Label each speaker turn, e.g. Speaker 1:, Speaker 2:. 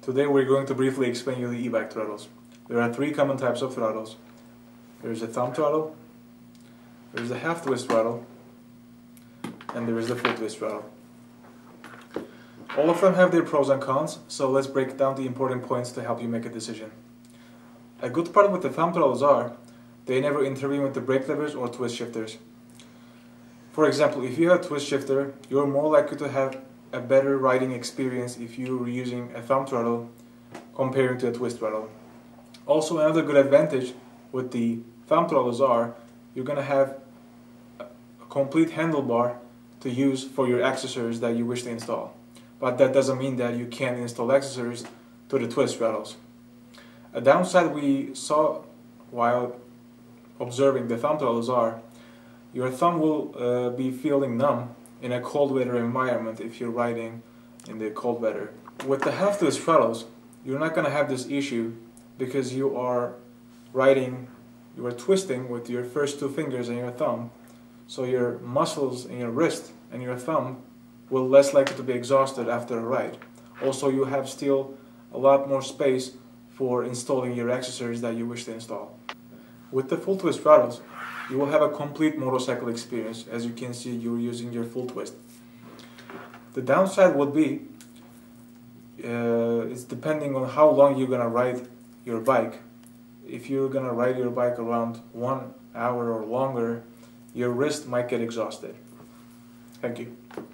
Speaker 1: Today we're going to briefly explain you the Ebike throttles. There are three common types of throttles. There is a thumb throttle, there is a half twist throttle, and there is the full twist throttle. All of them have their pros and cons, so let's break down the important points to help you make a decision. A good part with the thumb throttles are, they never intervene with the brake levers or twist shifters. For example, if you have a twist shifter, you're more likely to have a better riding experience if you're using a thumb throttle comparing to a twist throttle. Also, another good advantage with the thumb throttles are you're going to have a complete handlebar to use for your accessories that you wish to install. But that doesn't mean that you can't install accessories to the twist throttles. A downside we saw while observing the thumb throttles are your thumb will be feeling numb in a cold weather environment if you're riding in the cold weather. With the half twist throttles, you're not going to have this issue because you are twisting with your first two fingers and your thumb, so your muscles in your wrist and your thumb will less likely to be exhausted after a ride. Also, you have still a lot more space for installing your accessories that you wish to install. With the full twist throttles, you will have a complete motorcycle experience. As you can see, you're using your full twist. The downside would be, it's depending on how long you're going to ride your bike. If you're going to ride your bike around 1 hour or longer, your wrist might get exhausted. Thank you.